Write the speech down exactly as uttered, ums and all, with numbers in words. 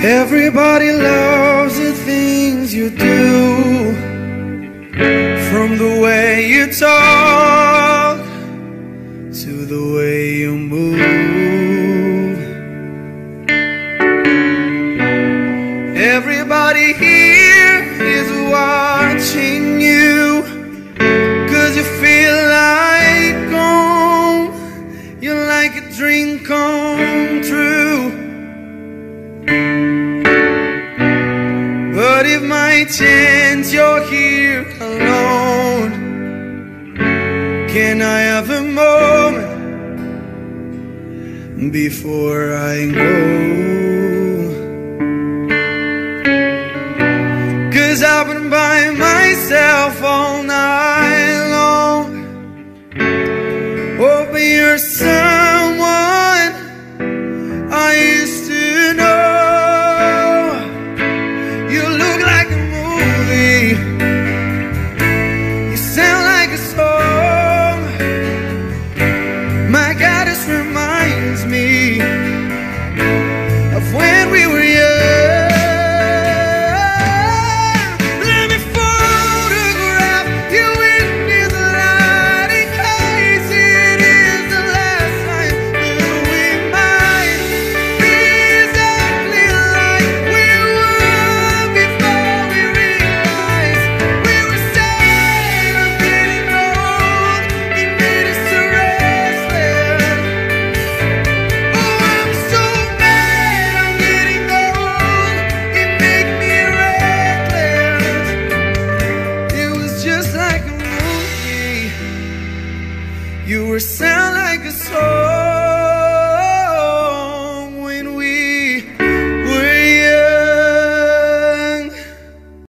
Everybody loves the things you do, from the way you talk to the way you move. Everybody here is watching you, 'cause you feel like home. You're like a dream come true. But if my chance you're here alone, can I have a moment before I go? 'Cause I've been by myself all night long, hoping you're someone I used to know. You look like a movie, you sound like a song. My God, this reminds me of when we were young. Let me photograph you in this light, in case it is the last time that we might be exactly like we were before we realized we were sad of getting old. It made us so restless. Oh, I'm so mad I'm getting old. It made me reckless. It was just like a movie. You were sound like a song.